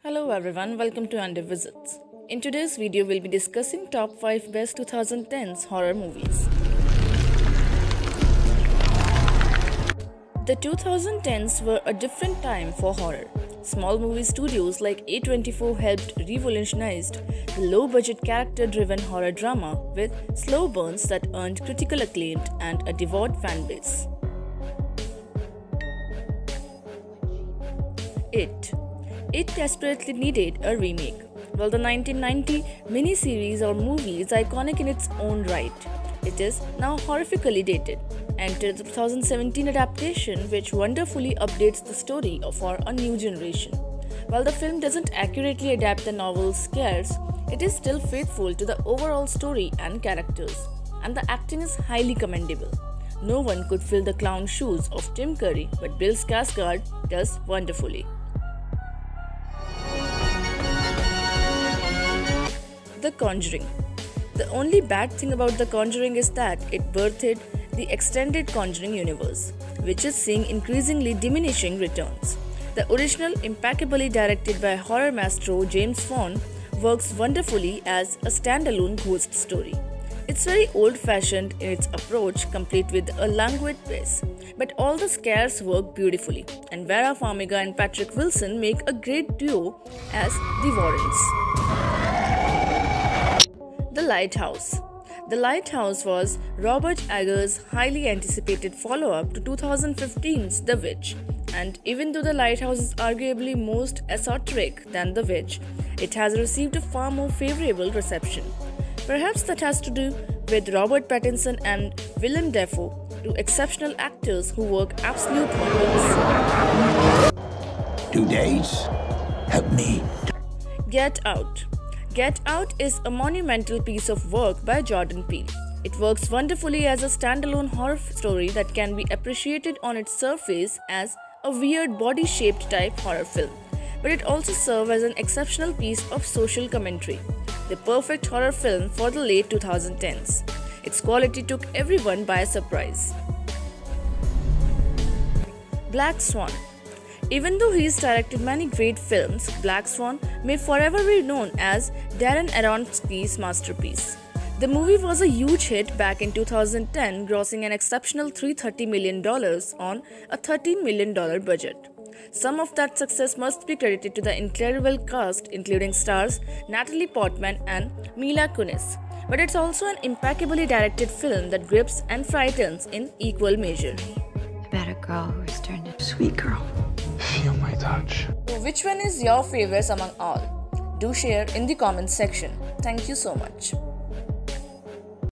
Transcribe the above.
Hello everyone, welcome to Under Visits. In today's video, we'll be discussing top 5 best 2010s horror movies. The 2010s were a different time for horror. Small movie studios like A24 helped revolutionize the low-budget character-driven horror drama with slow burns that earned critical acclaim and a devout fan base. It desperately needed a remake. While the 1990 miniseries or movie is iconic in its own right, it is now horrifically dated. Enter the 2017 adaptation, which wonderfully updates the story for a new generation. While the film doesn't accurately adapt the novel's scares, it is still faithful to the overall story and characters, and the acting is highly commendable. No one could fill the clown shoes of Tim Curry, but Bill Skarsgård does wonderfully. The Conjuring. The only bad thing about The Conjuring is that it birthed the extended Conjuring universe, which is seeing increasingly diminishing returns. The original, impeccably directed by horror maestro James Wan, works wonderfully as a standalone ghost story. It's very old-fashioned in its approach, complete with a languid pace, but all the scares work beautifully, and Vera Farmiga and Patrick Wilson make a great duo as the Warrens. The Lighthouse. The Lighthouse was Robert Eggers' highly anticipated follow-up to 2015's The Witch, and even though The Lighthouse is arguably more esoteric than The Witch, it has received a far more favorable reception. Perhaps that has to do with Robert Pattinson and Willem Dafoe, two exceptional actors who work absolute wonders. 2 days? Help me. Get Out. Get Out is a monumental piece of work by Jordan Peele. It works wonderfully as a standalone horror story that can be appreciated on its surface as a weird body-shaped type horror film, but it also serves as an exceptional piece of social commentary. The perfect horror film for the late 2010s. Its quality took everyone by surprise. Black Swan. Even though he's directed many great films, Black Swan may forever be known as Darren Aronofsky's masterpiece. The movie was a huge hit back in 2010, grossing an exceptional $330 million on a $13 million budget. Some of that success must be credited to the incredible cast, including stars Natalie Portman and Mila Kunis. But it's also an impeccably directed film that grips and frightens in equal measure. About a girl who has turned into a sweet girl. Feel my touch. So which one is your favorite among all? Do share in the comments section. Thank you so much.